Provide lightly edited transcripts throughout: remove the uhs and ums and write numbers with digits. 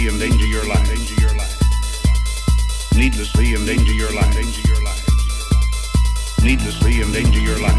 needlessly endanger your life. Needlessly endanger your life. Needlessly endanger your life.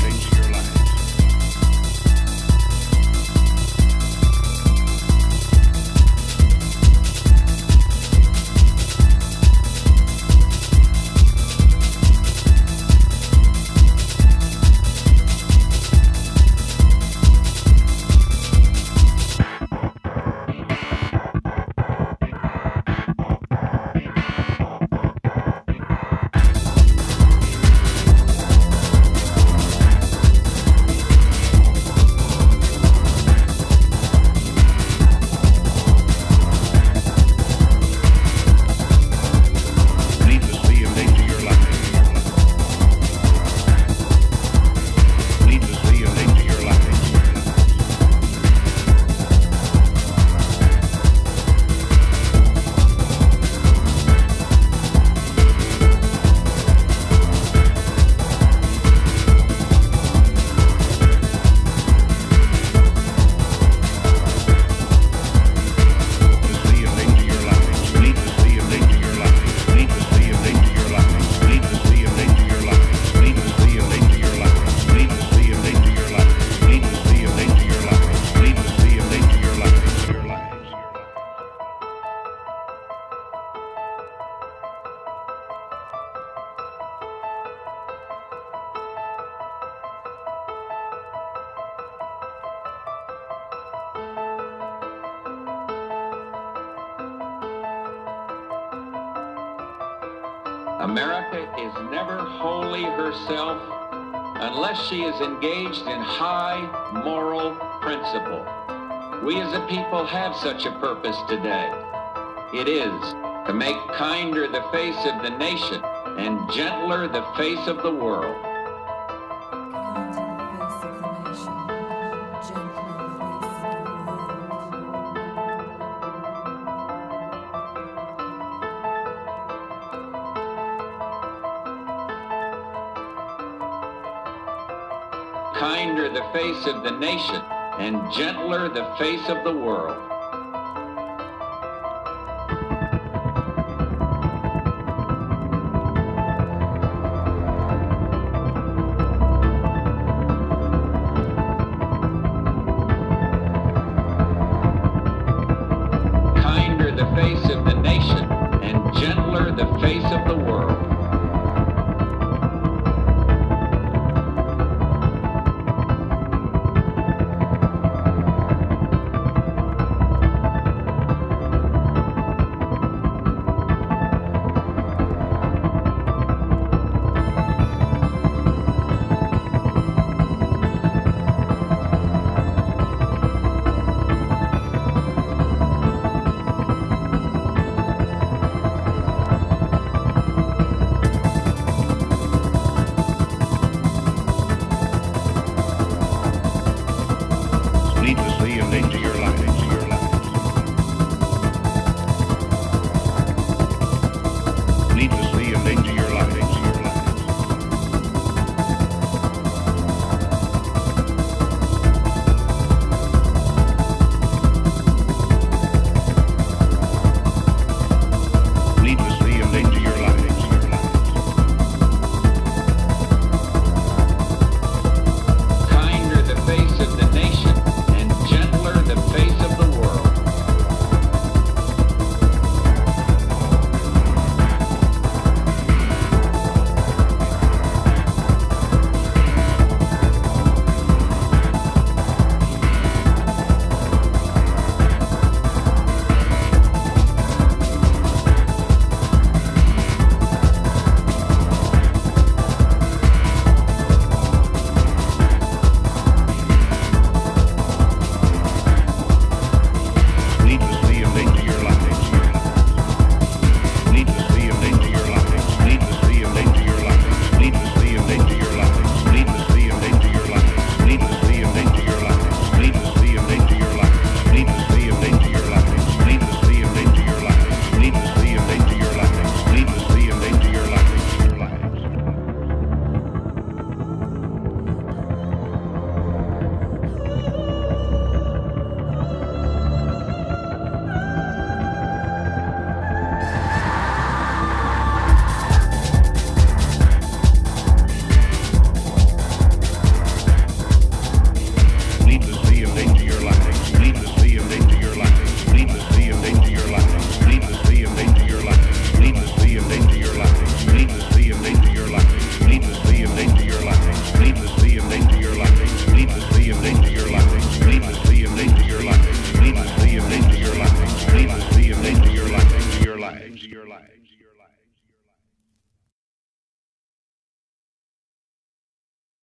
America is never wholly herself unless she is engaged in high moral principle. We as a people have such a purpose today. It is to make kinder the face of the nation and gentler the face of the world. Kinder the face of the nation, and gentler the face of the world. Kinder the face of the nation, and gentler the face of the world. into your life.